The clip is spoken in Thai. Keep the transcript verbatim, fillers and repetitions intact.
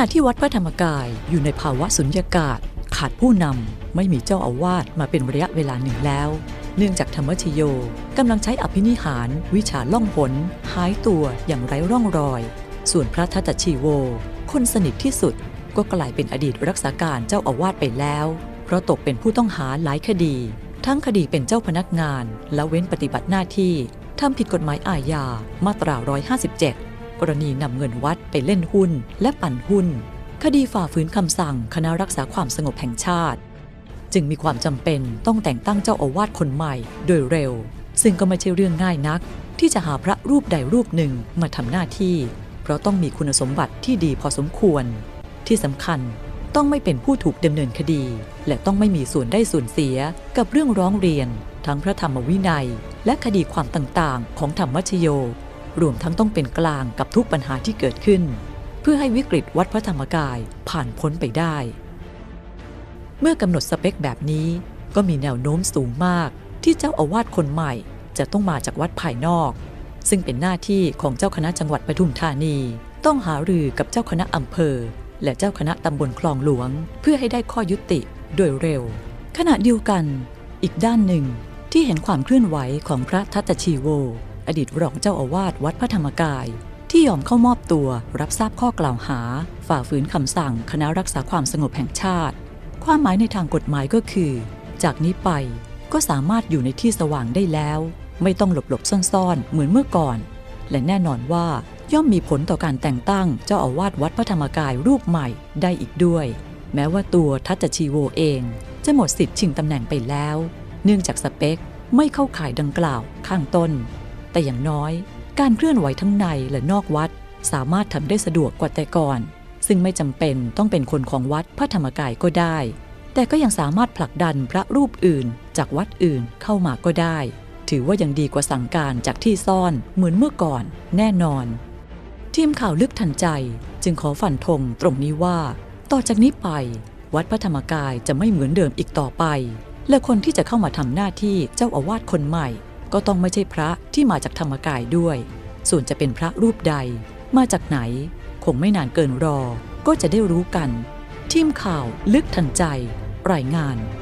ณะที่วัดพระธรรมกายอยู่ในภาวะสุญญากาศขาดผู้นำไม่มีเจ้าอาวาสมาเป็นระยะเวลาหนึ่งแล้วเนื่องจากธรรมชโยกำลังใช้อภินิหารวิชาล่องหนหายตัวอย่างไร้ร่องรอยส่วนพระทัตตชีโวคนสนิทที่สุดก็กลายเป็นอดีตรักษาการเจ้าอาวาสไปแล้วเพราะตกเป็นผู้ต้องหาหลายคดีทั้งคดีเป็นเจ้าพนักงานละเว้นปฏิบัติหน้าที่ทำผิดกฎหมายอาญามาตราหนึ่งร้อยห้าสิบเจ็ดกรณีนำเงินวัดไปเล่นหุ้นและปั่นหุ้นคดีฝ่าฝืนคำสั่งคณะรักษาความสงบแห่งชาติจึงมีความจำเป็นต้องแต่งตั้งเจ้าอาวาสคนใหม่โดยเร็วซึ่งก็ไม่ใช่เรื่องง่ายนักที่จะหาพระรูปใดรูปหนึ่งมาทำหน้าที่เพราะต้องมีคุณสมบัติที่ดีพอสมควรที่สำคัญต้องไม่เป็นผู้ถูกดำเนินคดีและต้องไม่มีส่วนได้ส่วนเสียกับเรื่องร้องเรียนทั้งพระธรรมวินัยและคดีความต่างๆของธรรมชโยรวมทั้งต้องเป็นกลางกับทุกปัญหาที่เกิดขึ้นเพื่อให้วิกฤตวัดพระธรรมกายผ่านพ้นไปได้เมื่อกำหนดสเปคแบบนี้ก็มีแนวโน้มสูงมากที่เจ้าอาวาสคนใหม่จะต้องมาจากวัดภายนอกซึ่งเป็นหน้าที่ของเจ้าคณะจังหวัดปทุมธานีต้องหารือกับเจ้าคณะอำเภอและเจ้าคณะตำบลคลองหลวงเพื่อให้ได้ข้อยุติโดยเร็วขณะเดียวกันอีกด้านหนึ่งที่เห็นความเคลื่อนไหวของพระทัตตชีโวอดีตรองเจ้าอาวาสวัดพระธรรมกายที่ยอมเข้ามอบตัวรับทราบข้อกล่าวหาฝ่าฝืนคำสั่งคณะรักษาความสงบแห่งชาติความหมายในทางกฎหมายก็คือจากนี้ไปก็สามารถอยู่ในที่สว่างได้แล้วไม่ต้องหลบๆซ่อนๆเหมือนเมื่อก่อนและแน่นอนว่าย่อมมีผลต่อการแต่งตั้งเจ้าอาวาสวัดพระธรรมกายรูปใหม่ได้อีกด้วยแม้ว่าตัวทัตตชีโวเองจะหมดสิทธิ์ชิงตำแหน่งไปแล้วเนื่องจากสเปคไม่เข้าข่ายดังกล่าวข้างต้นแต่อย่างน้อยการเคลื่อนไหวทั้งในและนอกวัดสามารถทำได้สะดวกกว่าแต่ก่อนซึ่งไม่จำเป็นต้องเป็นคนของวัดพระธรรมกายก็ได้แต่ก็ยังสามารถผลักดันพระรูปอื่นจากวัดอื่นเข้ามาก็ได้ถือว่ายังดีกว่าสั่งการจากที่ซ่อนเหมือนเมื่อก่อนแน่นอนทีมข่าวลึกทันใจจึงขอฟันธงตรงนี้ว่าต่อจากนี้ไปวัดพระธรรมกายจะไม่เหมือนเดิมอีกต่อไปและคนที่จะเข้ามาทำหน้าที่เจ้าอาวาสคนใหม่ก็ต้องไม่ใช่พระที่มาจากธรรมกายด้วยส่วนจะเป็นพระรูปใดมาจากไหนคงไม่นานเกินรอก็จะได้รู้กันทีมข่าวลึกทันใจรายงาน